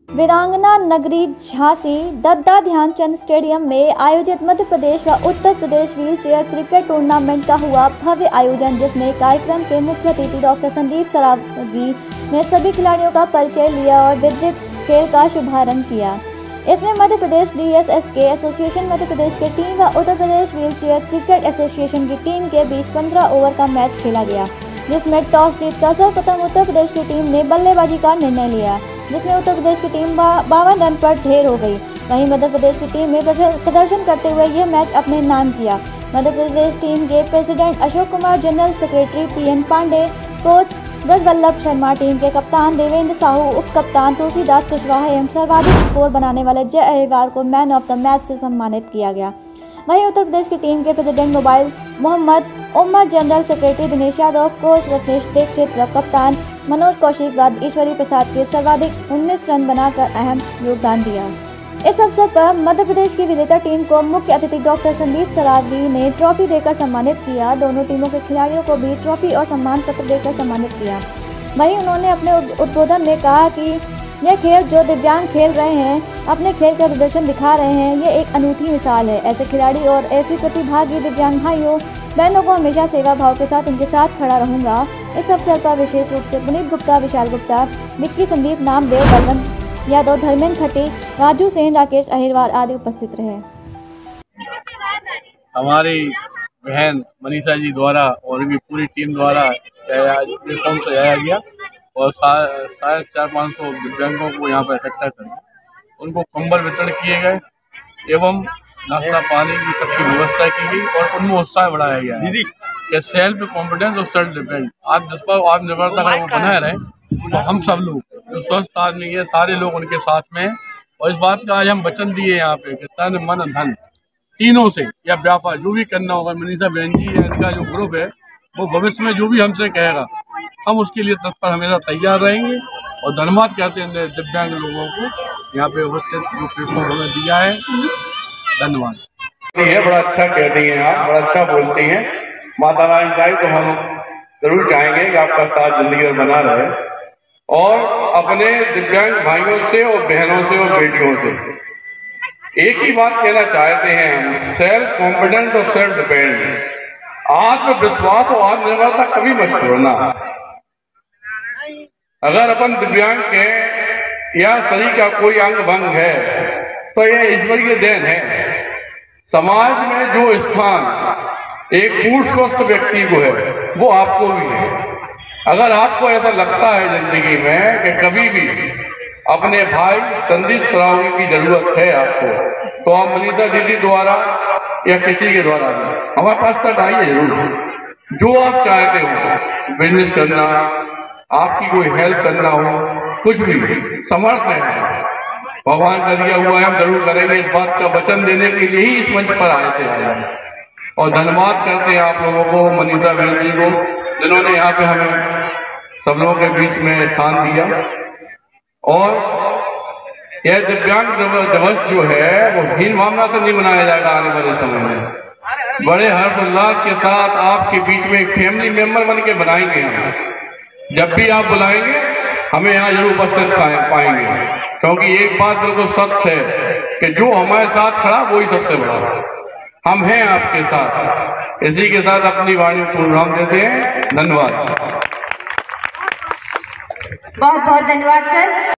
वीरांगना नगरी झांसी दद्दा ध्यानचंद स्टेडियम में आयोजित मध्य प्रदेश व Uttar Pradesh wheelchair cricket tournament का हुआ भव्य आयोजन, जिसमें कार्यक्रम के मुख्य अतिथि डॉक्टर संदीप सरावगी ने सभी खिलाड़ियों का परिचय लिया और विद्युत खेल का शुभारंभ किया। इसमें मध्य प्रदेश DSSK एसोसिएशन मध्य प्रदेश की टीम व Uttar Pradesh wheelchair cricket association की टीम के बीच 15 ओवर का मैच खेला गया, जिसमें टॉस जीतकर सर्वप्रथम उत्तर प्रदेश की टीम ने बल्लेबाजी का निर्णय लिया, जिसमें उत्तर प्रदेश की टीम 52 रन पर ढेर हो गई। वहीं मध्य प्रदेश की टीम ने प्रदर्शन करते हुए यह मैच अपने नाम किया। मध्य प्रदेश टीम के president Ashok Kumar, general secretary PN Pandey, coach Brajvallabh Sharma, team के कप्तान देवेंद्र साहू, उप कप्तान तुलसीदास कुशवाहा एवं सर्वाधिक स्कोर बनाने वाले जय अहिरवार को मैन ऑफ द मैच से सम्मानित किया गया। वहीं उत्तर प्रदेश की टीम के प्रेसिडेंट मोबाइल Mohammad Umar, general secretary Dinesh Yadav, coach Ratnesh Dixit, कप्तान मनोज कौशिक व ईश्वरी प्रसाद के सर्वाधिक 19 रन बनाकर अहम योगदान दिया। इस अवसर पर मध्य प्रदेश की विजेता टीम को मुख्य अतिथि डॉक्टर संदीप सरावगी ने ट्रॉफी देकर सम्मानित किया। दोनों टीमों के खिलाड़ियों को भी ट्रॉफी और सम्मान पत्र देकर सम्मानित किया। वहीं उन्होंने अपने उद्बोधन में कहा कि यह खेल जो दिव्यांग खेल रहे हैं, अपने खेल का प्रदर्शन दिखा रहे हैं, ये एक अनूठी मिसाल है। ऐसे खिलाड़ी और ऐसी प्रतिभागी दिव्यांग भाइयों बहनों को हमेशा सेवा भाव के साथ उनके साथ खड़ा रहूंगा। इस अवसर पर विशेष रूप से पुनीत गुप्ता, विशाल गुप्ता, विक्की, संदीप, नामदेव, बलवंत यादव, धर्मेंद्र खट्टी, राजू सेन, राकेश अहिरवार आदि उपस्थित रहे। हमारी बहन मनीषा जी द्वारा और उनकी पूरी टीम द्वारा प्लेटफॉर्म सजाया गया और शायद 400-500 दिव्यांगों को यहाँ पर इकट्ठा कर उनको कंबल वितरण किए गए एवं नाश्ता पानी की सबकी व्यवस्था की गई और उनमें उत्साह बढ़ाया गया है कि सेल्फ कॉन्फिडेंस और सेल्फ डिपेंड आत्मनिर्भरता का वो बनाए रहे। तो हम सब लोग जो स्वस्थ आदमी है, सारे लोग उनके साथ में हैं और इस बात का आज हम वचन दिए यहाँ पे कि तन मन धन तीनों से या व्यापार जो भी करना होगा, मनीषा बहन जी या इनका जो ग्रुप है वो भविष्य में जो भी हमसे कहेगा हम उसके लिए तत्पर हमेशा तैयार रहेंगे। और धन्यवाद कहते हैं दिव्यांग लोगों को यहाँ पे उपस्थित जो प्लेटफॉर्म हमें दिया है। धन्यवाद। बड़ा अच्छा कहती हैं आप, बड़ा अच्छा बोलती हैं। माता रानी चाहे तो हम जरूर चाहेंगे कि आपका साथ जिंदगी में बना रहे और अपने दिव्यांग भाइयों से और बहनों से और बेटियों से एक ही बात कहना चाहते हैं हम, सेल्फ कॉन्फिडेंट और सेल्फ डिपेंड, आत्मविश्वास और आत्मनिर्भरता कभी मत छोड़ना। अगर अपन दिव्यांग के या शरीर का कोई अंग भंग है तो यह ईश्वरीय देन है। समाज में जो स्थान एक पूर्ण स्वस्थ व्यक्ति को है वो आपको भी है। अगर आपको ऐसा लगता है जिंदगी में कि कभी भी अपने भाई संदीप सरावगी की जरूरत है आपको, तो आप मनीषा दीदी द्वारा या किसी के द्वारा हमारे पास तक आइए जरूर। जो आप चाहते हो, बिजनेस करना, आपकी कोई हेल्प करना हो, कुछ भी समर्थ है, भगवान का दिया हुआ है, हम जरूर करेंगे। इस बात का वचन देने के लिए ही इस मंच पर आए थे और धन्यवाद करते हैं आप लोगों को, मनीषा बहन जी को, जिन्होंने यहाँ पे हमें सब लोगों के बीच में स्थान दिया। और यह दिव्यांग दिवस जो है वो हीन भावना से नहीं मनाया जाएगा। आने वाले समय में बड़े हर्षोल्लास के साथ आपके बीच में एक फैमिली मेंबर बन के बनाएंगे हम। जब भी आप बुलाएंगे हमें यहाँ जरूर उपस्थित पाएंगे, क्योंकि एक बात बिल्कुल सत्य है कि जो हमारे साथ खड़ा वही सबसे बड़ा, हम हैं आपके साथ। इसी के साथ अपनी वाणी को पूर्ण देते हैं। धन्यवाद। बहुत बहुत धन्यवाद सर।